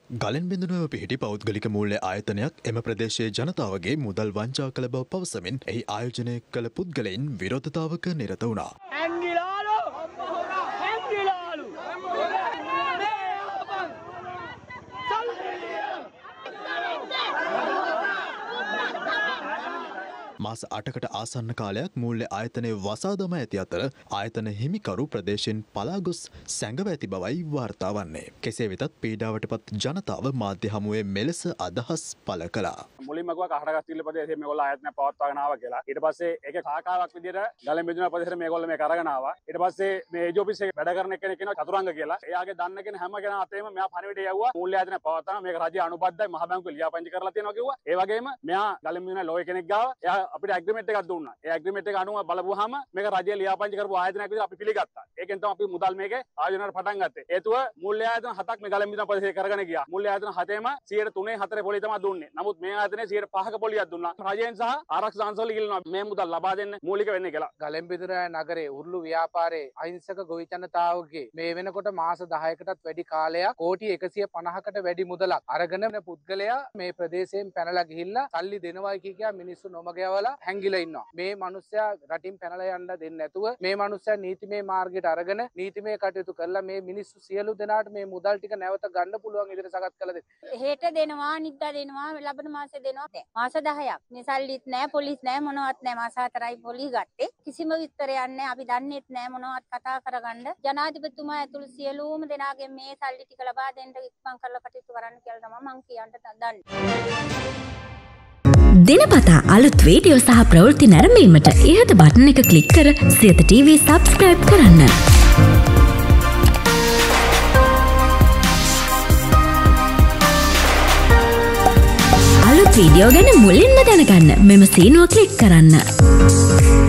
ගලෙන් බිඳුනව පිහිටි පෞද්ගලික මූල්‍ය ආයතනයක් එම ප්‍රදේශයේ ජනතාවගේ මුදල් වංචා කළ බව පවසමින් එහි ආයෝජනය කළ පුද්ගලයින් විරෝධතාවක නිරත වුණා. මාස 8කට ආසන්න කාලයක් මූල්‍ය ආයතනයේ වසා දමා ඇති අතර ආයතන හිමිකරු ප්‍රදේශයෙන් පලා ගොස් සැඟව ඇති බවයි වාර්තා වන්නේ. කෙසේ වෙතත් පීඩාවටපත් ජනතාව මාධ්‍ය හමුවේ මෙලෙස අදහස් පළ කළා. මුලින්ම කිව්වා කහටගස්තිල්ල ප්‍රදේශයේ මේගොල්ලෝ ආයතනය පවත්වාගෙන ආවා කියලා. ඊට පස්සේ ඒකේ කාකාවක් විදියට ගලෙන් බිඳුන ප්‍රදේශයේ මේගොල්ලෝ මේක අරගෙන ආවා. ඊට පස්සේ මේ ඒජ් ඔෆිස් එකේ වැඩ කරන කෙනෙක් කෙනා චතුරංග කියලා. එයාගේ දන්න කෙන හැම කෙනා අතේම මෙයා පණිවිඩය යවුවා. මූල්‍ය ආයතනය පවත්වාගෙන මේක රජය අනුබද්ධයි මහ බැංකුවේ ලියාපදිංචි කරලා තියෙනවා කිව්වා. ඒ වගේම මෙයා ගලෙන් බිඳුන ලෝය කෙනෙක් ගාව එයා අපිට ඇග්‍රීමන්ට් එකක් දුන්නා. ඒ ඇග්‍රීමන්ට් එක අනුව බලපුවාම මේක රජය ලියාපදිංචි කරපු ආයතනයක් විදිහට අපි පිළිගත්තා. ඒකෙන් තමයි අපි මුදල් මේකේ ආයෝජනයට පටන් ගත්තේ. හේතුව මූල්‍ය ආයතන 7ක් මේ ගලෙන් බිඳුන ප්‍රදේශයේ කරගෙන ගියා. මූල්‍ය ආයතන 7ෙම 3.4 පොලිය තමයි දුන්නේ. නමුත් මේ ආයතනයේ 5% පොලියක් දුන්නා. රජයෙන් සහ ආරක්ෂක අංශවල ඉල්ලනවා මේ මුදල් ලබා දෙන්න මූලික වෙන්නේ කියලා. ගලෙන් බිඳුන නගරයේ උරුළු ව්‍යාපාරයේ අහිංසක ගොවි ජනතාවගේ මේ වෙනකොට මාස 10කටත් වැඩි කාලයක් කෝටි 150කට වැඩි මුදලක් අරගෙන පුද්ගලයා මේ ප්‍රදේශයෙන් පැනලා ගිහිල්ලා සල්ලි දෙනවයි කියා මිනිස්සු නොමග යවලා හැංගිලා ඉන්නවා. මේ මිනිස්සයා රටින් පැනලා යන්න දෙන්නේ නැතුව මේ මිනිස්සයා නීතිමය මාර්ගයට අරගෙන නීතිමය කටයුතු කරලා මේ මිනිස්සු සියලු දෙනාට මේ මුදල් ටික නැවත ගන්න පුළුවන් විදිහට සකස් කළ දෙන්න. හෙට දෙනවා, නිද්දා දෙනවා, ලබන මාසේ දෙනවා. මාස 10ක්. මේ සල්ලිත් නැහැ, පොලිස් නැහැ, මොනවත් නැහැ. මාස 4යි පොලිස් ගත්තේ. කිසිම විස්තරයක් නැහැ. අපි දන්නේත් නැහැ මොනවත් කතා කරගන්න. ජනාධිපතිතුමා ඇතුළු සියලුම දෙනාගෙන් මේ සල්ලි ටික ලබා දෙන්න ඉක්මන් කරලා කටයුතු කරන්න කියලා තමයි මම කියන්න දන්නේ. දිනපතා අලුත් වීඩියෝ සහ ප්‍රවෘත්ති නැරඹීමට ඉහත බටන් එක ක්ලික් කර සියත TV සබ්ස්ක්‍රයිබ් කරන්න. අලුත් වීඩියෝ ගැන මුලින්ම දැනගන්න මෙම සීනුව ක්ලික් කරන්න.